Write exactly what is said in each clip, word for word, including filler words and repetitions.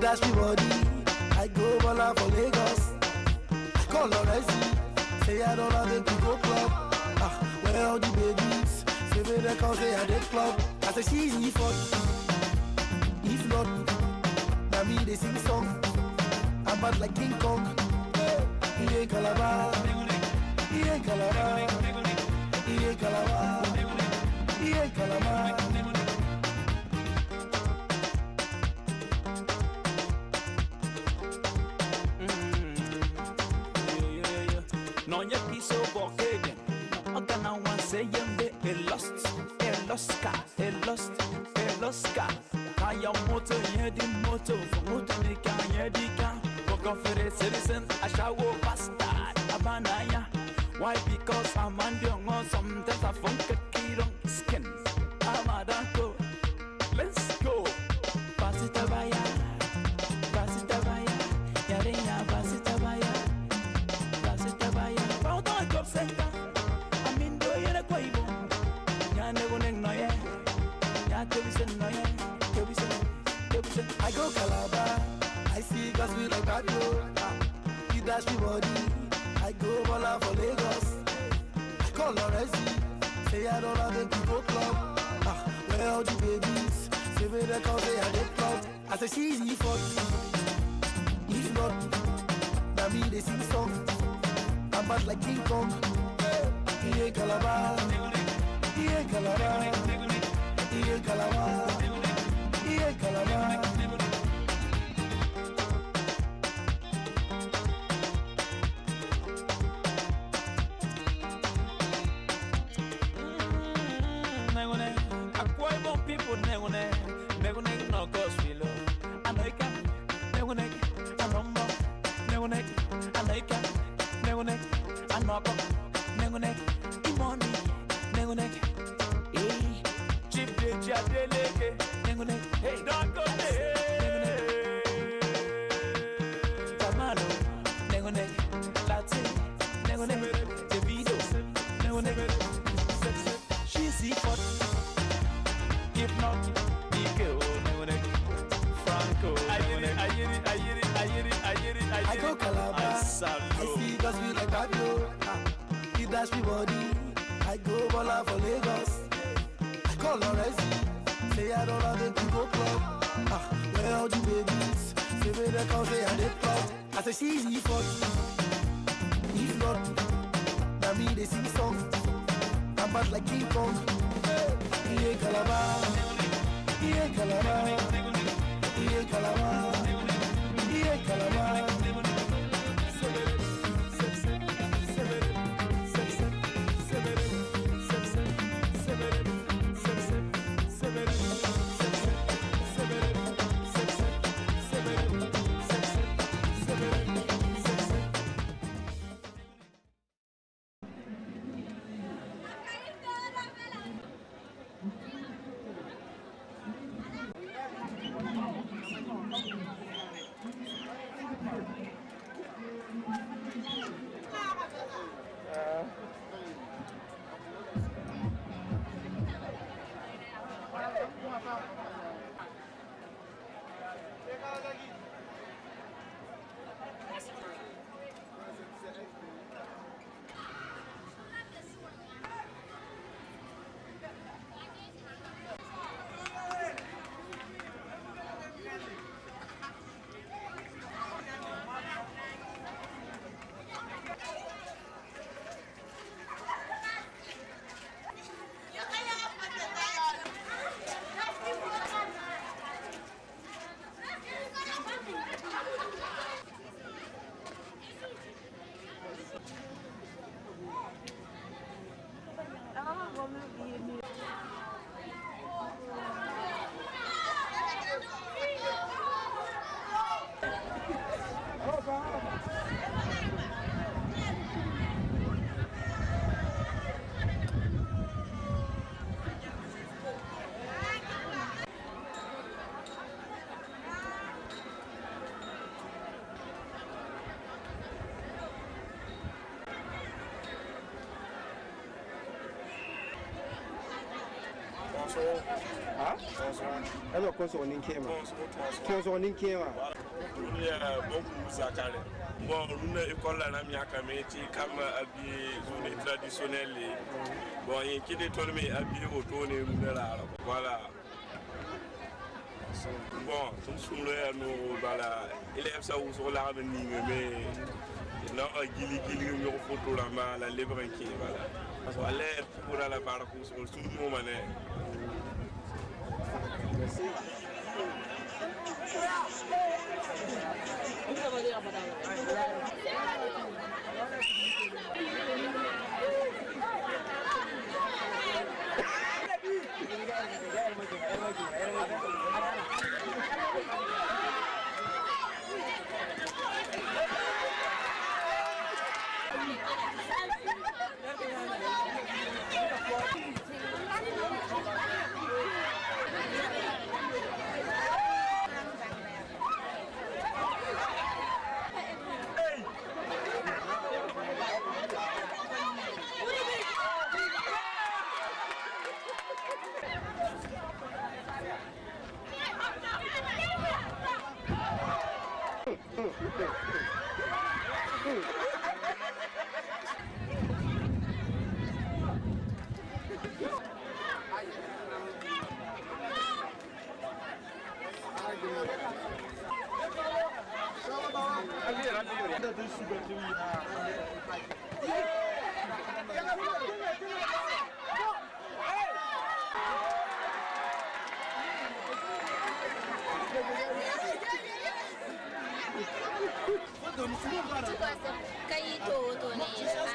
dash me body. I go ball for Lagos. Call Lorenzi, say I don't have to go club. Ah, where all the babies? Say me they call say I did club. I say she's me for. If not, now me they sing song. I'm bad like King Kong. He ain't Calabar. He ain't Calabar. He ain't Calabar. He ain't Calabar. No ya quiso porque no gana one say yende el lost el lost car el lost el lost car kaya moto yedi moto moto ni kaya dika boko fere citizen ashawo bastard abanaya why because I'm on the on sometimes I funk kirong skin amadako let's go pasita baya pasita baya yareya pasita baya I go Calabar, I see girls with like that yo. He dash me body, I go ball for Lagos. I call Lorenzi, say I don't have to go club. Ah, where all the babies? Say me they call say I did club. I say she's me for. If not, now me they sing song. I'm bad like King Kong. He ain't Calabar. He ain't Calabar. He ain't Calabar. He ain't Calabar. People never never never no cause we love. I know you can never never I know more never never I know you can never never I know go never never money never never hey cheap de jadeleke never never hey don't go there Tamano never never Latin never never the video never never she's the pot. If not, Ego, Franco, I get it, I get it, I get it, I get it, I get it, I get it. I go Calabar, I, I see girls with like that yo. He dash me body, I go ball for Lagos. I call Lorenzi, say I don't have to go club. Ah, where all the babies? Say me they call say I did club. I say she's me for. If not, now me they sing song. I'm bad like King Kong. He ain't Calabar. He ain't Calabar. He ain't Calabar. He ain't Calabar. Thank you. Ah? Alors, qu'on soit en Ninkema. Qu'on soit en Ninkema. Il y a beaucoup de Zakale. Bon, nous, l'école, là, nous avons comme habillé zone traditionnelle. Bon, il y a qui est tourné habillé autour de là. Voilà. Bon, tout ce que nous voilà, élèves ça où sur l'arbre mais non, gili gili nous photo là, la libre qui voilà. Voilà pour la parcours sur tout le moment. Merci. Kayi to to ne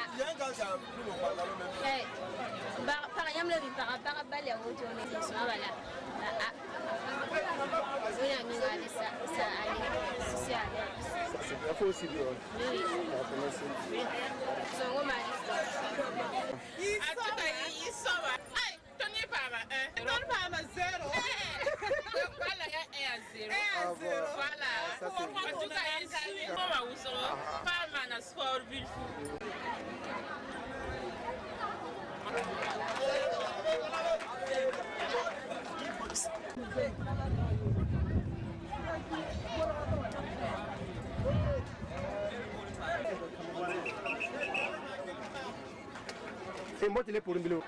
eh ba para yam le para para bale o to ne so wala ah so ya mi ngale sa sa ali social c'est pas aussi bien oui so ngo mari atuka iso ba ai toni para eh toni para zero voilà ya est à zéro voilà atuka iso mo ba uso pa mana sport bilfu c'est moi qui l'ai pour une bilo.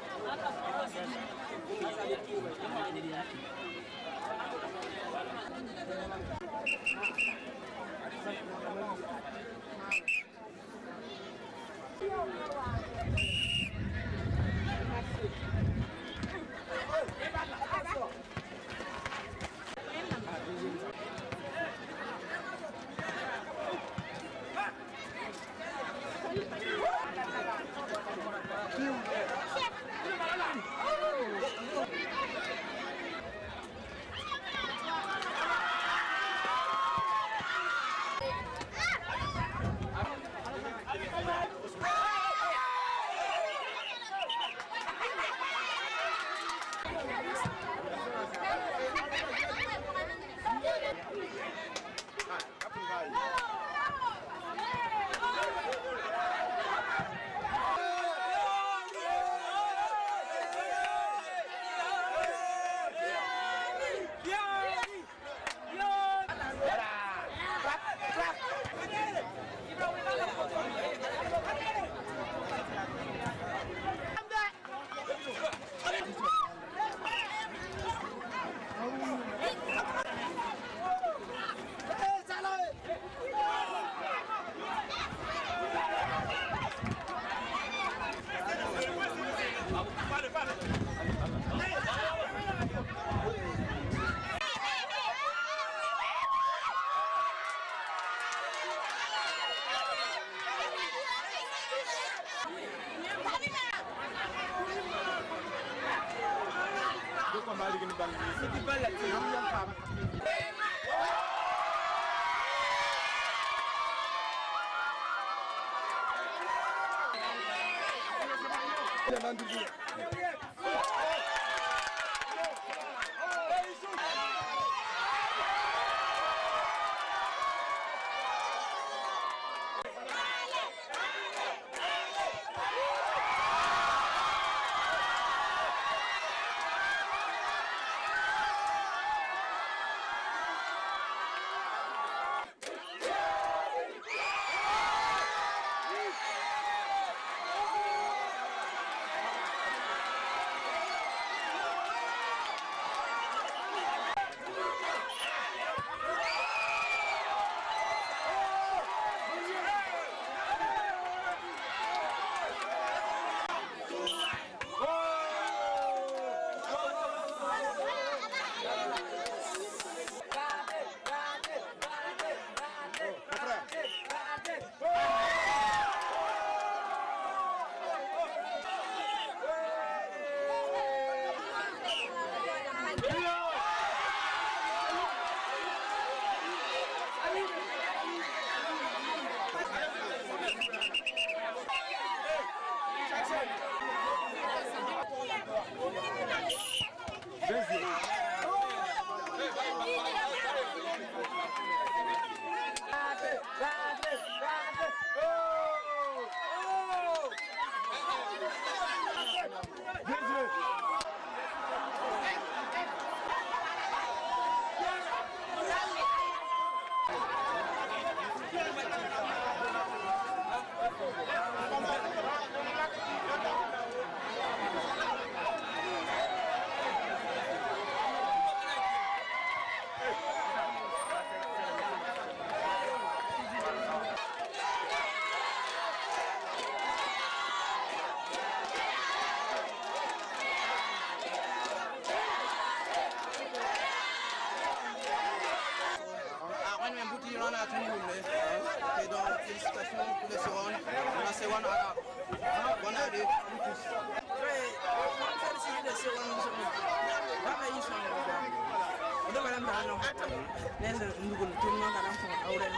un bouti on a tout et donc félicitations pour les secondes on a seconde arabe bonne année pour tous féliciter les secondes baba yi son o do galam da no nesa ndugul tout non galam ko awren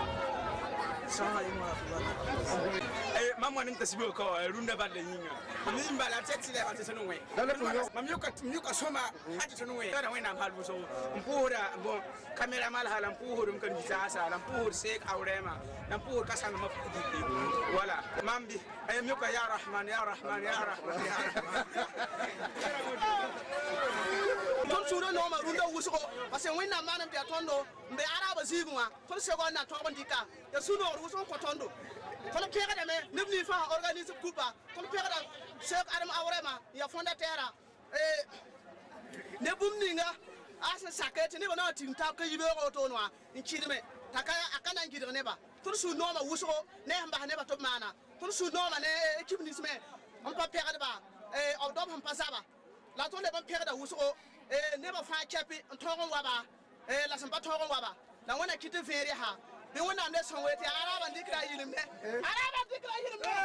eh maman nta sibo ko runda badde nyinga mi mbala tete le wante sonu we mam yuka yuka soma hadi sonu we da wena halu so mpura bon camera mal halam puhur mkan bisasa lam puhur sek awrema lam puhur kasan ma fudi wala mambi eh yuka ya rahman ya rahman ya rahman ya rahman ton suro no ma runda wuso parce que wena manam dia tondo mbe araba zigwa ton segon na to bandika ya suno wuso ko tondo kon pega da me nebni fa organise coupa kon pega da Cheikh Adam Awrema ya fondateur eh ne bumninga asa sakete ne bana tinta ka yibe ko to noa nchidime takaya akana ngidire ne ba ton su no ma wuso ne hamba ne ba to mana ton su no ma ne équipe ni sme on pa pega da ba eh o do hamba saba la ton le ban pega da wuso eh ne ba fa chepi ntogon waba eh la samba togon waba la wana kiti feri ha bi wana ne son wete araba ndikra yilim ne araba ndikra yilim ne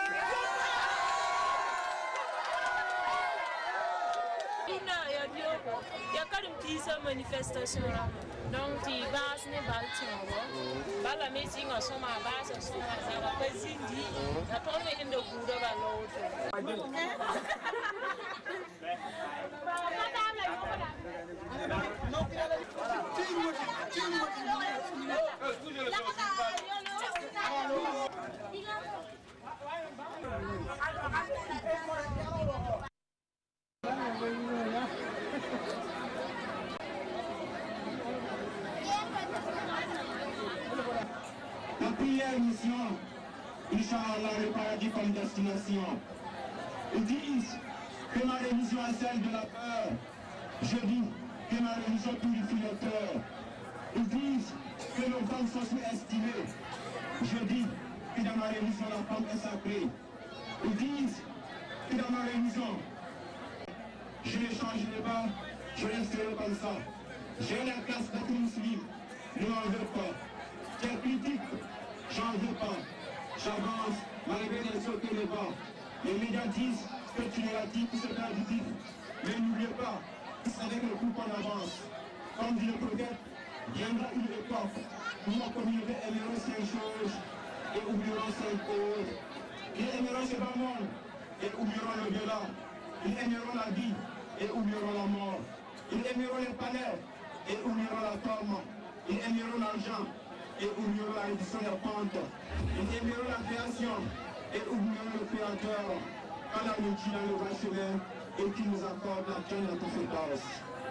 ina ya bioko ya karim tisa manifestation la donc ti bas ne baltimore bala me singa soma bas soma za ba pezindi na tono ende kudo ba loto La première mission, Inch'Allah, le paradis comme destination. Ils disent que ma religion est celle de la peur. Je dis que ma religion purifie le cœur. Ils disent que nos femmes sont sous-estimées. Je dis que dans ma religion, la femme est sacrée. Ils disent que dans ma religion, je ne changerai pas, je resterai comme ça. J'ai la classe d'être musulman, ne m'en veux pas. Quelle critique, j'en veux pas. J'avance, malgré les sauts et les bas. Les médias disent que tu es négatif, que c'est positif. Mais n'oubliez pas, c'est avec le coup qu'on avance. Comme dit le prophète, viendra une époque où ma communauté aimeront cinq choses et oublieront cinq autres. Ils aimeront ce bas monde et oublieront le violent. Ils aimeront la vie et oublieront la mort. Ils aimeront les palais et oublieront la tombe. Ils aimeront l'argent et oublieront la réduction des pentes. Ils aimeront la création et oublieront le créateur. Allah nous dit dans le vrai chemin et qui nous accorde la joie de notre force.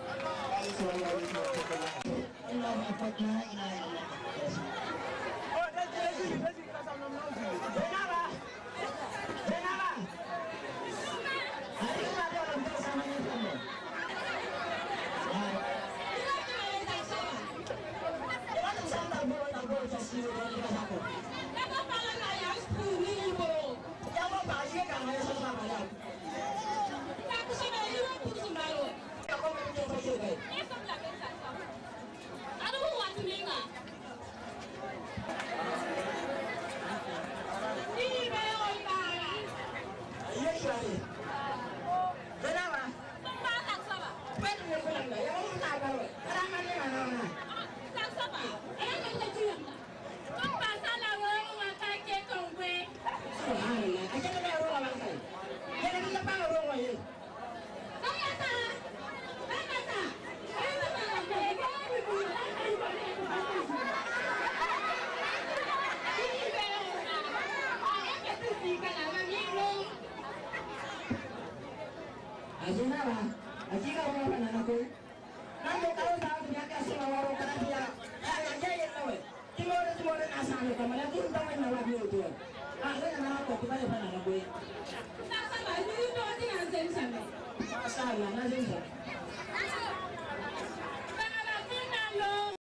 Ajenaba, ajiga orang panan aku. Nanti kalau tahu dia kasih orang orang kerana dia, ayah dia yang tahu. Timur timur asal itu, mana tu tahu yang